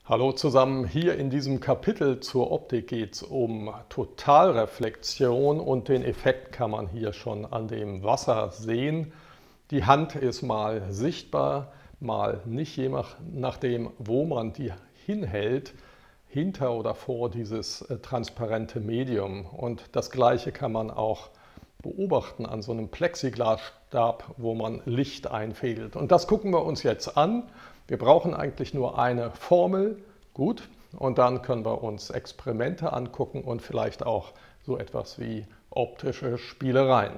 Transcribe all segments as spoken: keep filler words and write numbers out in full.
Hallo zusammen, hier in diesem Kapitel zur Optik geht es um Totalreflexion und den Effekt kann man hier schon an dem Wasser sehen. Die Hand ist mal sichtbar, mal nicht, je nachdem, wo man die hinhält, hinter oder vor dieses äh, transparente Medium. Und das Gleiche kann man auch beobachten an so einem Plexiglasstab, wo man Licht einfädelt. Und das gucken wir uns jetzt an. Wir brauchen eigentlich nur eine Formel, gut, und dann können wir uns Experimente angucken und vielleicht auch so etwas wie optische Spielereien.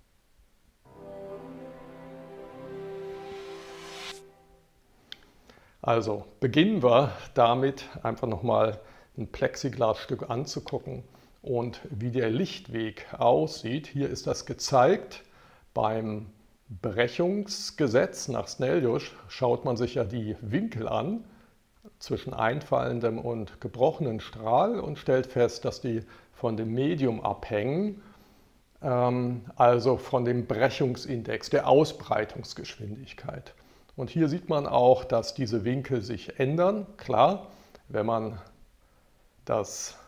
Also beginnen wir damit, einfach nochmal ein Plexiglasstück anzugucken und wie der Lichtweg aussieht. Hier ist das gezeigt. Beim Brechungsgesetz nach Snellius schaut man sich ja die Winkel an zwischen einfallendem und gebrochenen Strahl und stellt fest, dass die von dem Medium abhängen, also von dem Brechungsindex, der Ausbreitungsgeschwindigkeit. Und hier sieht man auch, dass diese Winkel sich ändern. Klar, wenn man das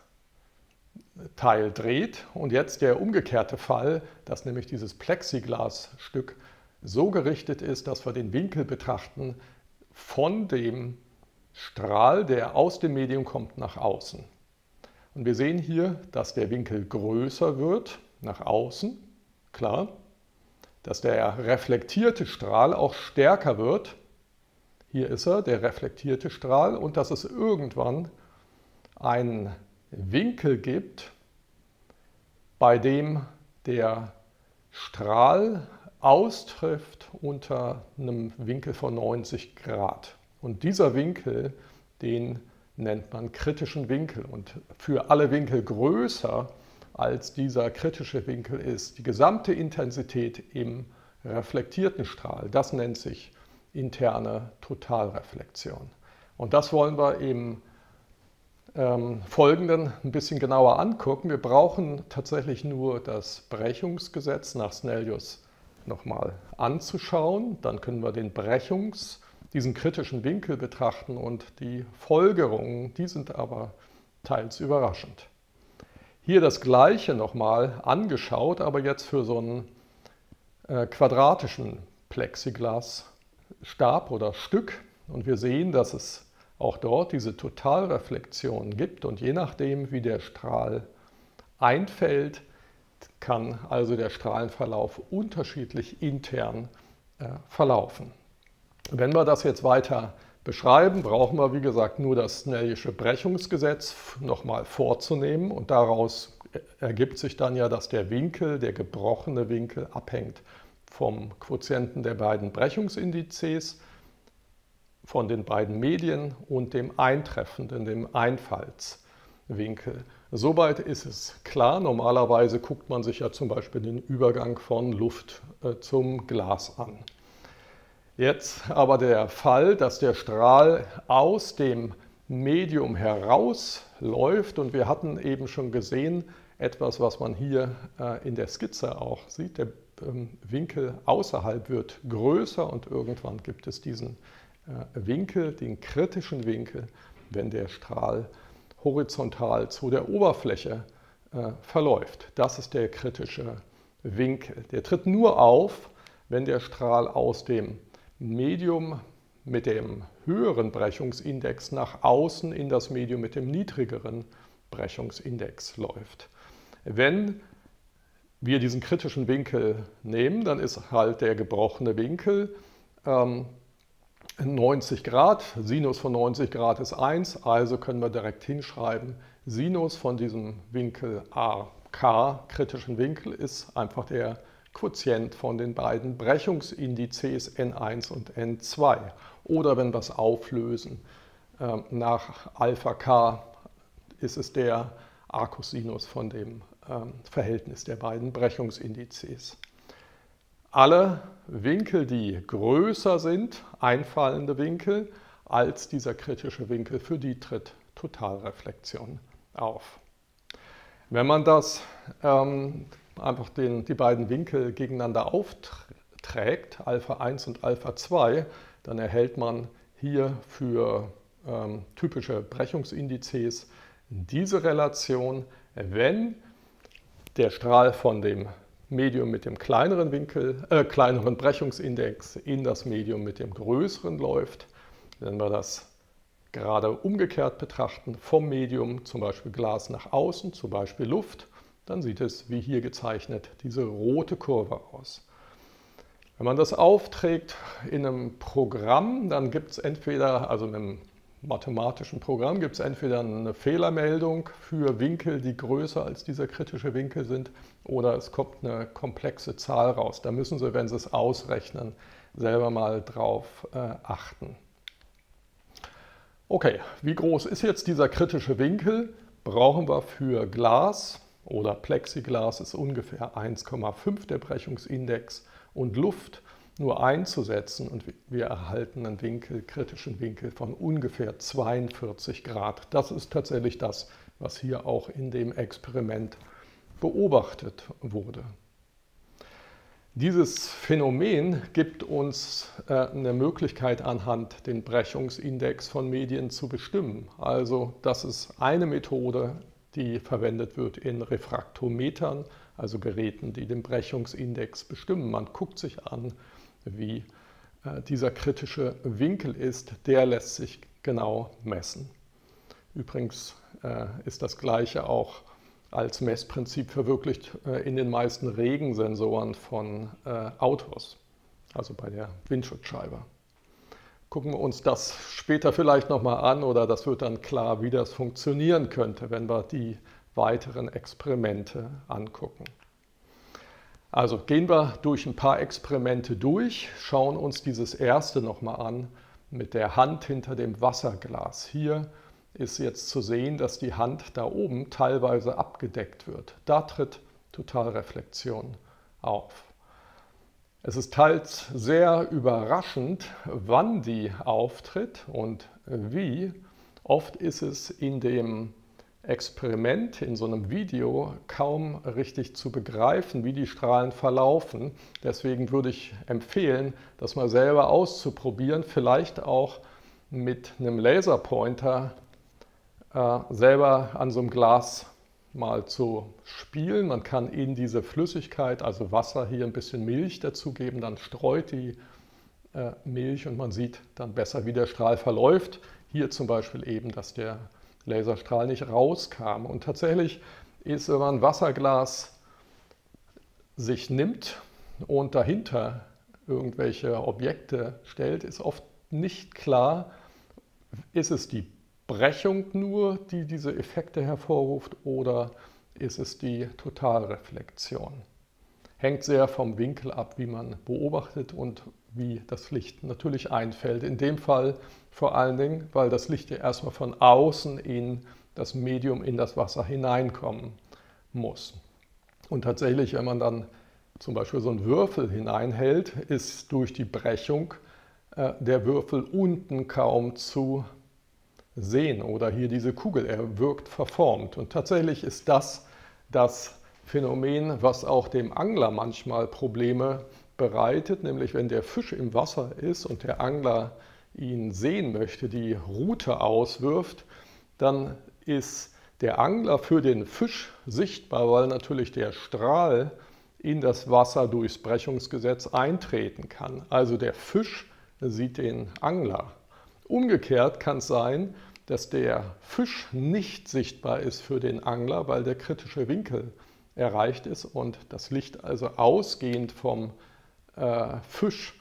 Teil dreht. Und jetzt der umgekehrte Fall, dass nämlich dieses Plexiglasstück so gerichtet ist, dass wir den Winkel betrachten von dem Strahl, der aus dem Medium kommt, nach außen. Und wir sehen hier, dass der Winkel größer wird, nach außen, klar. Dass der reflektierte Strahl auch stärker wird. Hier ist er, der reflektierte Strahl. Und dass es irgendwann einen Winkel gibt, bei dem der Strahl austrifft unter einem Winkel von neunzig Grad. Und dieser Winkel, den nennt man kritischen Winkel. Und für alle Winkel größer als dieser kritische Winkel ist die gesamte Intensität im reflektierten Strahl. Das nennt sich interne Totalreflexion. Und das wollen wir im ähm, Folgenden ein bisschen genauer angucken. Wir brauchen tatsächlich nur das Brechungsgesetz nach Snellius nochmal anzuschauen. Dann können wir den Brechungs, diesen kritischen Winkel betrachten und die Folgerungen, die sind aber teils überraschend. Hier das Gleiche nochmal angeschaut, aber jetzt für so einen äh, quadratischen Plexiglasstab oder Stück. Und wir sehen, dass es auch dort diese Totalreflexion gibt. Und je nachdem, wie der Strahl einfällt, kann also der Strahlenverlauf unterschiedlich intern äh, verlaufen. Wenn wir das jetzt weiter beschreiben, brauchen wir, wie gesagt, nur das Snellische Brechungsgesetz nochmal vorzunehmen. Und daraus ergibt sich dann ja, dass der Winkel, der gebrochene Winkel, abhängt vom Quotienten der beiden Brechungsindizes, von den beiden Medien und dem eintreffenden, dem Einfallswinkel. Soweit ist es klar. Normalerweise guckt man sich ja zum Beispiel den Übergang von Luft äh, zum Glas an. Jetzt aber der Fall, dass der Strahl aus dem Medium herausläuft und wir hatten eben schon gesehen, etwas, was man hier in der Skizze auch sieht, der Winkel außerhalb wird größer und irgendwann gibt es diesen Winkel, den kritischen Winkel, wenn der Strahl horizontal zu der Oberfläche verläuft. Das ist der kritische Winkel. Der tritt nur auf, wenn der Strahl aus dem Medium mit dem höheren Brechungsindex nach außen in das Medium mit dem niedrigeren Brechungsindex läuft. Wenn wir diesen kritischen Winkel nehmen, dann ist halt der gebrochene Winkel ähm, neunzig Grad. Sinus von neunzig Grad ist eins, also können wir direkt hinschreiben, Sinus von diesem Winkel A K, kritischen Winkel, ist einfach der Quotient von den beiden Brechungsindizes N eins und N zwei. Oder wenn wir es auflösen, äh, nach Alpha K ist es der Arcussinus von dem äh, Verhältnis der beiden Brechungsindizes. Alle Winkel, die größer sind, einfallende Winkel, als dieser kritische Winkel, für die tritt Totalreflexion auf. Wenn man das ähm, einfach den, die beiden Winkel gegeneinander aufträgt, Alpha eins und Alpha zwei, dann erhält man hier für ähm, typische Brechungsindizes diese Relation, wenn der Strahl von dem Medium mit dem kleineren Winkel, äh, kleineren Brechungsindex in das Medium mit dem größeren läuft. Wenn wir das gerade umgekehrt betrachten, vom Medium, zum Beispiel Glas nach außen, zum Beispiel Luft, dann sieht es, wie hier gezeichnet, diese rote Kurve aus. Wenn man das aufträgt in einem Programm, dann gibt es entweder, also in einem mathematischen Programm, gibt es entweder eine Fehlermeldung für Winkel, die größer als dieser kritische Winkel sind, oder es kommt eine komplexe Zahl raus. Da müssen Sie, wenn Sie es ausrechnen, selber mal drauf äh, achten. Okay, wie groß ist jetzt dieser kritische Winkel? Brauchen wir für Glas oder Plexiglas ist ungefähr eins Komma fünf der Brechungsindex und Luft nur einzusetzen und wir erhalten einen Winkel, kritischen Winkel von ungefähr zweiundvierzig Grad. Das ist tatsächlich das, was hier auch in dem Experiment beobachtet wurde. Dieses Phänomen gibt uns äh, eine Möglichkeit anhand den Brechungsindex von Medien zu bestimmen. Also das ist eine Methode, die verwendet wird in Refraktometern, also Geräten, die den Brechungsindex bestimmen. Man guckt sich an, wie äh, dieser kritische Winkel ist. Der lässt sich genau messen. Übrigens äh, ist das Gleiche auch als Messprinzip verwirklicht äh, in den meisten Regensensoren von äh, Autos, also bei der Windschutzscheibe. Gucken wir uns das später vielleicht nochmal an oder das wird dann klar, wie das funktionieren könnte, wenn wir die weiteren Experimente angucken. Also gehen wir durch ein paar Experimente durch, schauen uns dieses erste nochmal an mit der Hand hinter dem Wasserglas. Hier ist jetzt zu sehen, dass die Hand da oben teilweise abgedeckt wird. Da tritt Totalreflexion auf. Es ist teils sehr überraschend, wann die auftritt und wie. Oft ist es in dem Experiment, in so einem Video, kaum richtig zu begreifen, wie die Strahlen verlaufen. Deswegen würde ich empfehlen, das mal selber auszuprobieren, vielleicht auch mit einem Laserpointer äh, selber an so einem Glas mal zu spielen. Man kann in diese Flüssigkeit, also Wasser, hier ein bisschen Milch dazugeben, dann streut die äh, Milch und man sieht dann besser, wie der Strahl verläuft. Hier zum Beispiel eben, dass der Laserstrahl nicht rauskam. Und tatsächlich ist, wenn man ein Wasserglas sich nimmt und dahinter irgendwelche Objekte stellt, ist oft nicht klar, ist es die Brechung nur, die diese Effekte hervorruft, oder ist es die Totalreflexion? Hängt sehr vom Winkel ab, wie man beobachtet und wie das Licht natürlich einfällt. In dem Fall vor allen Dingen, weil das Licht ja erstmal von außen in das Medium, in das Wasser hineinkommen muss. Und tatsächlich, wenn man dann zum Beispiel so einen Würfel hineinhält, ist durch die Brechung äh, der Würfel unten kaum zu sehen oder hier diese Kugel, er wirkt verformt. Und tatsächlich ist das das Phänomen, was auch dem Angler manchmal Probleme bereitet, nämlich wenn der Fisch im Wasser ist und der Angler ihn sehen möchte, die Rute auswirft, dann ist der Angler für den Fisch sichtbar, weil natürlich der Strahl in das Wasser durchs Brechungsgesetz eintreten kann. Also der Fisch sieht den Angler. Umgekehrt kann es sein, dass der Fisch nicht sichtbar ist für den Angler, weil der kritische Winkel erreicht ist und das Licht also ausgehend vom äh, Fisch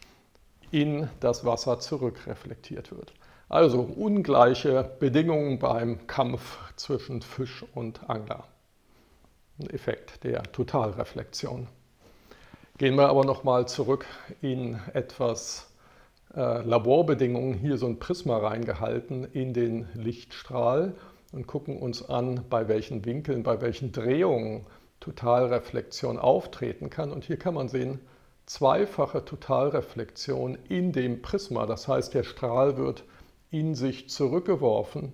in das Wasser zurückreflektiert wird. Also ungleiche Bedingungen beim Kampf zwischen Fisch und Angler. Ein Effekt der Totalreflexion. Gehen wir aber nochmal zurück in etwas äh, Laborbedingungen. Hier so ein Prisma reingehalten in den Lichtstrahl und gucken uns an, bei welchen Winkeln, bei welchen Drehungen Totalreflexion auftreten kann. Und hier kann man sehen, zweifache Totalreflexion in dem Prisma. Das heißt, der Strahl wird in sich zurückgeworfen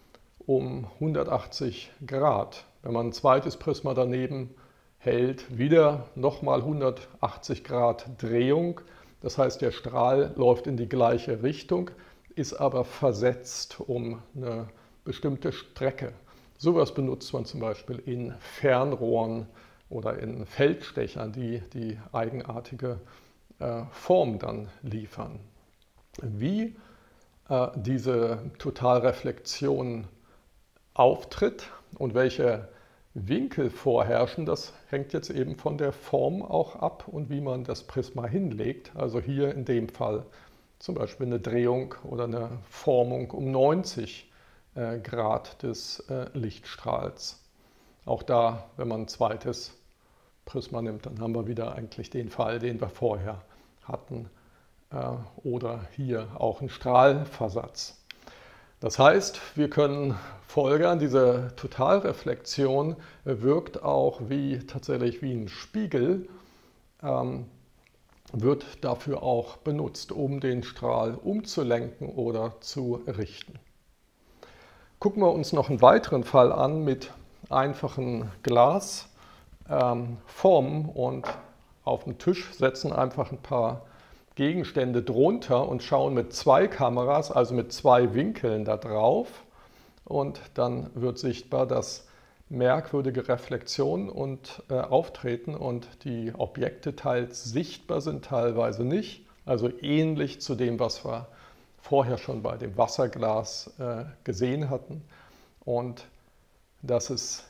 um hundertachtzig Grad. Wenn man ein zweites Prisma daneben hält, wieder nochmal hundertachtzig Grad Drehung. Das heißt, der Strahl läuft in die gleiche Richtung, ist aber versetzt um eine bestimmte Strecke. Sowas benutzt man zum Beispiel in Fernrohren oder in Feldstechern, die die eigenartige äh, Form dann liefern. Wie äh, diese Totalreflexion auftritt und welche Winkel vorherrschen, das hängt jetzt eben von der Form auch ab und wie man das Prisma hinlegt. Also hier in dem Fall zum Beispiel eine Drehung oder eine Formung um neunzig äh, Grad des äh, Lichtstrahls. Auch da, wenn man ein zweites Prisma nimmt, dann haben wir wieder eigentlich den Fall, den wir vorher hatten. Äh, oder hier auch ein Strahlversatz. Das heißt, wir können folgern, diese Totalreflexion wirkt auch wie tatsächlich wie ein Spiegel, ähm, wird dafür auch benutzt, um den Strahl umzulenken oder zu richten. Gucken wir uns noch einen weiteren Fall an mit einfachen Glasformen ähm, und auf den Tisch setzen einfach ein paar Gegenstände drunter und schauen mit zwei Kameras, also mit zwei Winkeln da drauf, und dann wird sichtbar, dass merkwürdige Reflexionen und äh, auftreten und die Objekte teils sichtbar sind, teilweise nicht. Also ähnlich zu dem, was wir vorher schon bei dem Wasserglas äh, gesehen hatten. Und dass es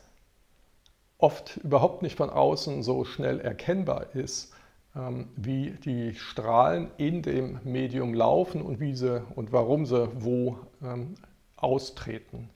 oft überhaupt nicht von außen so schnell erkennbar ist, ähm, wie die Strahlen in dem Medium laufen und wie sie und warum sie wo ähm, austreten.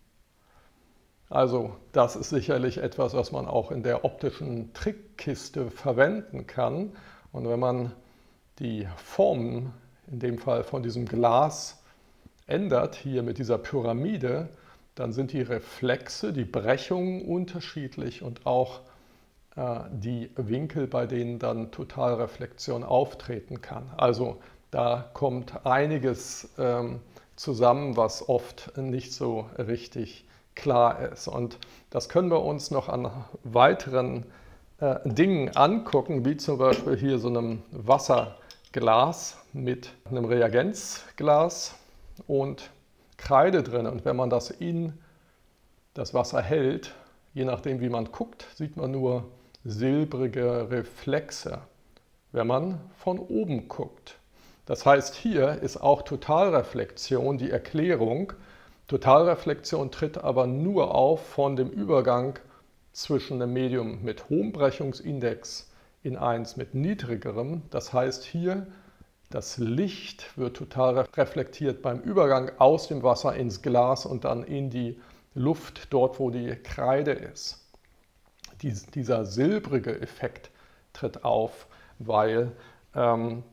Also das ist sicherlich etwas, was man auch in der optischen Trickkiste verwenden kann. Und wenn man die Formen, in dem Fall von diesem Glas, ändert, hier mit dieser Pyramide, dann sind die Reflexe, die Brechungen unterschiedlich und auch äh, die Winkel, bei denen dann Totalreflexion auftreten kann. Also da kommt einiges ähm, zusammen, was oft nicht so richtig klar ist. Und das können wir uns noch an weiteren äh, Dingen angucken, wie zum Beispiel hier so einem Wasserglas mit einem Reagenzglas und Kreide drin. Und wenn man das in das Wasser hält, je nachdem wie man guckt, sieht man nur silbrige Reflexe, wenn man von oben guckt. Das heißt, hier ist auch Totalreflexion die Erklärung. Totalreflexion tritt aber nur auf von dem Übergang zwischen einem Medium mit hohem Brechungsindex in eins mit niedrigerem. Das heißt, hier das Licht wird total reflektiert beim Übergang aus dem Wasser ins Glas und dann in die Luft, dort wo die Kreide ist. Dies, dieser silbrige Effekt tritt auf, weil ähm,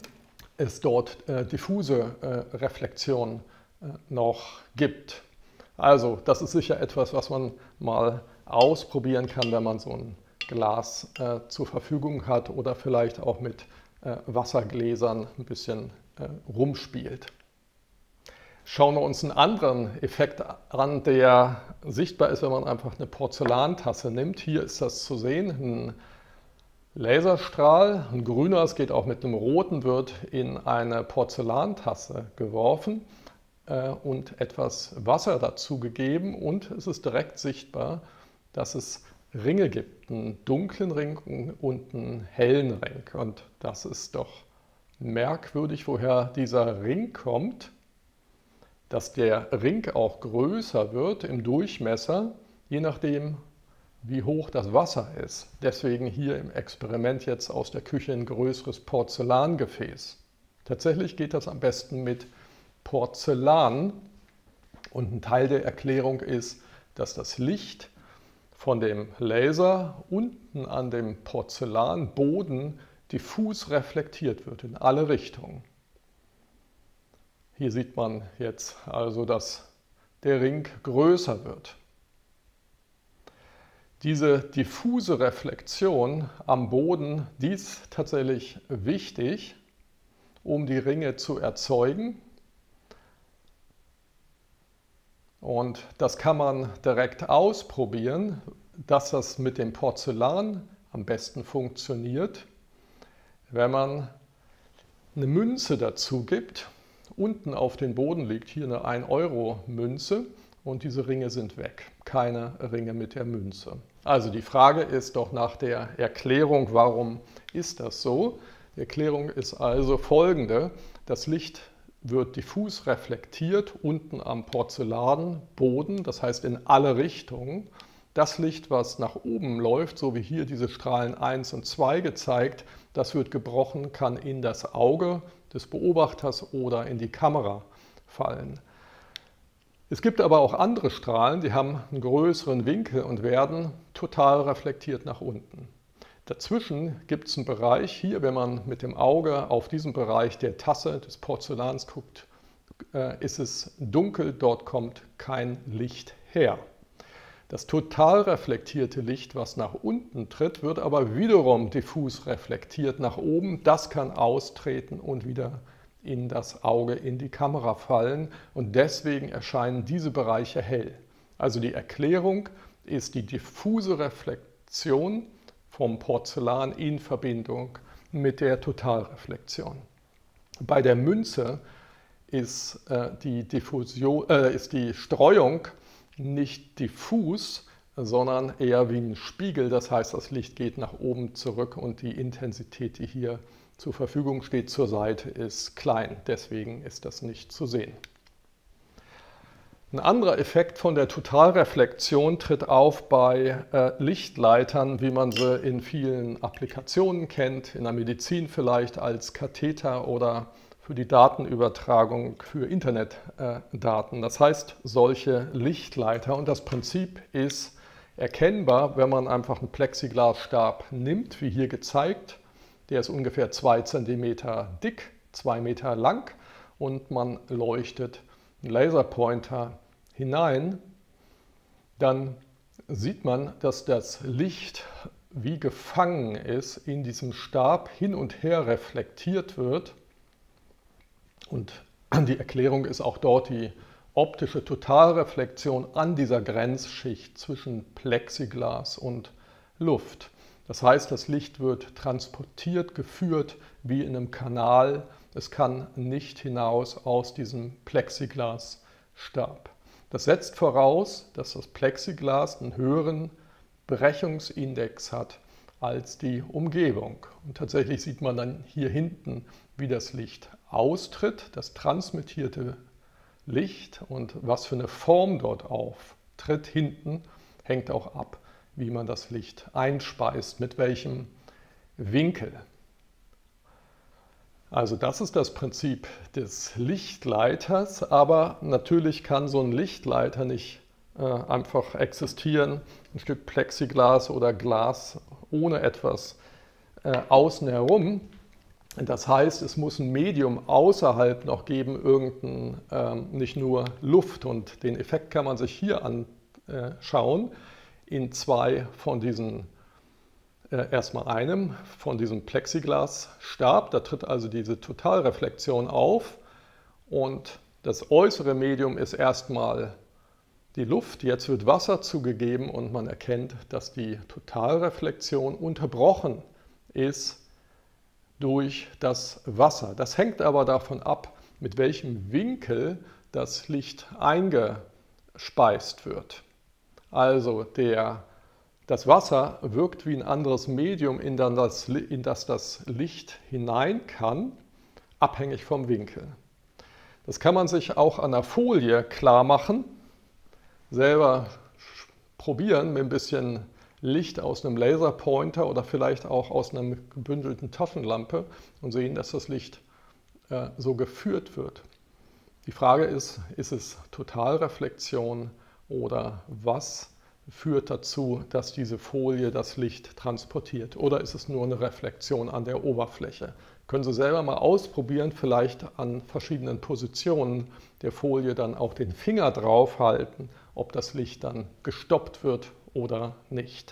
es dort äh, diffuse äh, Reflexion äh, noch gibt. Also das ist sicher etwas, was man mal ausprobieren kann, wenn man so ein Glas äh, zur Verfügung hat oder vielleicht auch mit äh, Wassergläsern ein bisschen äh, rumspielt. Schauen wir uns einen anderen Effekt an, der sichtbar ist, wenn man einfach eine Porzellantasse nimmt. Hier ist das zu sehen, ein Laserstrahl, ein grüner, es geht auch mit einem roten, wird in eine Porzellantasse geworfen äh, und etwas Wasser dazugegeben und es ist direkt sichtbar, dass es Ringe gibt, einen dunklen Ring und einen hellen Ring. Und das ist doch merkwürdig, woher dieser Ring kommt, dass der Ring auch größer wird im Durchmesser, je nachdem, wie hoch das Wasser ist. Deswegen hier im Experiment jetzt aus der Küche ein größeres Porzellangefäß. Tatsächlich geht das am besten mit Porzellan und ein Teil der Erklärung ist, dass das Licht von dem Laser unten an dem Porzellanboden diffus reflektiert wird in alle Richtungen. Hier sieht man jetzt also, dass der Ring größer wird. Diese diffuse Reflexion am Boden, die ist tatsächlich wichtig, um die Ringe zu erzeugen. Und das kann man direkt ausprobieren, dass das mit dem Porzellan am besten funktioniert, wenn man eine Münze dazu gibt unten auf den Boden liegt, hier eine ein Euro Münze und diese Ringe sind weg. Keine Ringe mit der Münze. Also die Frage ist doch nach der Erklärung, warum ist das so? Die Erklärung ist also folgende: Das Licht wird diffus reflektiert unten am Porzellanboden, das heißt in alle Richtungen. Das Licht, was nach oben läuft, so wie hier diese Strahlen eins und zwei gezeigt, das wird gebrochen, kann in das Auge des Beobachters oder in die Kamera fallen. Es gibt aber auch andere Strahlen, die haben einen größeren Winkel und werden total reflektiert nach unten. Dazwischen gibt es einen Bereich, hier, wenn man mit dem Auge auf diesen Bereich der Tasse des Porzellans guckt, ist es dunkel, dort kommt kein Licht her. Das total reflektierte Licht, was nach unten tritt, wird aber wiederum diffus reflektiert nach oben. Das kann austreten und wieder in das Auge, in die Kamera fallen und deswegen erscheinen diese Bereiche hell. Also die Erklärung ist die diffuse Reflexion vom Porzellan in Verbindung mit der Totalreflexion. Bei der Münze ist, äh, die, Diffusion, äh, ist die Streuung nicht diffus, sondern eher wie ein Spiegel. Das heißt, das Licht geht nach oben zurück und die Intensität, die hier zur Verfügung steht, zur Seite, ist klein. Deswegen ist das nicht zu sehen. Ein anderer Effekt von der Totalreflexion tritt auf bei äh, Lichtleitern, wie man sie in vielen Applikationen kennt, in der Medizin vielleicht als Katheter oder für die Datenübertragung für Internetdaten. Das heißt, solche Lichtleiter, und das Prinzip ist erkennbar, wenn man einfach einen Plexiglasstab nimmt, wie hier gezeigt. Der ist ungefähr zwei Zentimeter dick, zwei Meter lang und man leuchtet einen Laserpointer hinein. Dann sieht man, dass das Licht wie gefangen ist in diesem Stab, hin und her reflektiert wird. Und die Erklärung ist auch dort die optische Totalreflexion an dieser Grenzschicht zwischen Plexiglas und Luft. Das heißt, das Licht wird transportiert, geführt wie in einem Kanal. Es kann nicht hinaus aus diesem Plexiglasstab. Das setzt voraus, dass das Plexiglas einen höheren Brechungsindex hat als die Umgebung. Und tatsächlich sieht man dann hier hinten, wie das Licht austritt, das transmittierte Licht, und was für eine Form dort auftritt hinten, hängt auch ab, wie man das Licht einspeist, mit welchem Winkel. Also das ist das Prinzip des Lichtleiters, aber natürlich kann so ein Lichtleiter nicht äh, einfach existieren, ein Stück Plexiglas oder Glas ohne etwas äh, außen herum. Das heißt, es muss ein Medium außerhalb noch geben, irgendein, ähm, nicht nur Luft, und den Effekt kann man sich hier anschauen. In zwei von diesen, äh, erstmal einem von diesem Plexiglasstab, da tritt also diese Totalreflexion auf und das äußere Medium ist erstmal die Luft, jetzt wird Wasser zugegeben und man erkennt, dass die Totalreflexion unterbrochen ist durch das Wasser. Das hängt aber davon ab, mit welchem Winkel das Licht eingespeist wird. Also der, das Wasser wirkt wie ein anderes Medium, in das, in das das Licht hinein kann, abhängig vom Winkel. Das kann man sich auch an der Folie klar machen, selber probieren mit ein bisschen Licht aus einem Laserpointer oder vielleicht auch aus einer gebündelten Taschenlampe und sehen, dass das Licht äh, so geführt wird. Die Frage ist, ist es Totalreflexion oder was führt dazu, dass diese Folie das Licht transportiert? Oder ist es nur eine Reflexion an der Oberfläche? Können Sie selber mal ausprobieren, vielleicht an verschiedenen Positionen der Folie dann auch den Finger drauf halten, ob das Licht dann gestoppt wird oder nicht.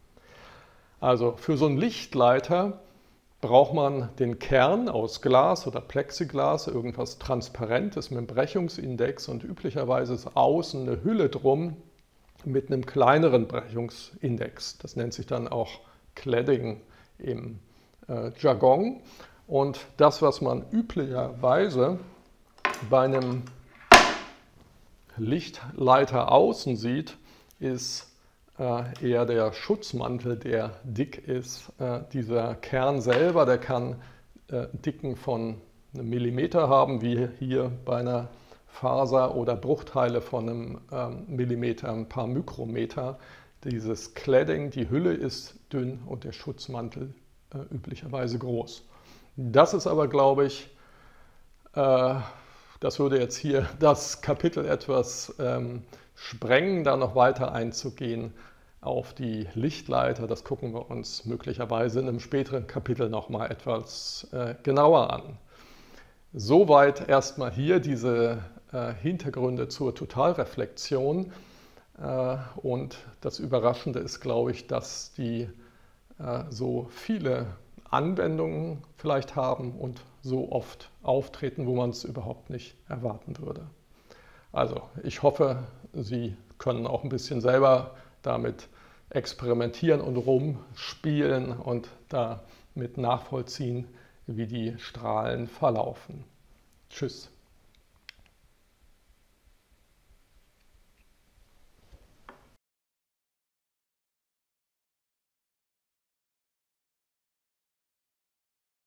Also für so einen Lichtleiter braucht man den Kern aus Glas oder Plexiglas, irgendwas Transparentes mit einem Brechungsindex, und üblicherweise ist außen eine Hülle drum mit einem kleineren Brechungsindex. Das nennt sich dann auch Cladding im äh, Jargon. Und das, was man üblicherweise bei einem Lichtleiter außen sieht, ist äh, eher der Schutzmantel, der dick ist. Äh, dieser Kern selber, der kann äh, Dicken von einem Millimeter haben, wie hier bei einer Faser, oder Bruchteile von einem ähm, Millimeter, ein paar Mikrometer. Dieses Cladding, die Hülle ist dünn und der Schutzmantel äh, üblicherweise groß. Das ist aber, glaube ich, äh, das würde jetzt hier das Kapitel etwas ähm, sprengen, da noch weiter einzugehen auf die Lichtleiter. Das gucken wir uns möglicherweise in einem späteren Kapitel noch mal etwas äh, genauer an. Soweit erstmal hier diese äh, Hintergründe zur Totalreflexion. Äh, und das Überraschende ist, glaube ich, dass die äh, so viele Anwendungen vielleicht haben und so oft auftreten, wo man es überhaupt nicht erwarten würde. Also ich hoffe, Sie können auch ein bisschen selber damit experimentieren und rumspielen und damit nachvollziehen, wie die Strahlen verlaufen. Tschüss.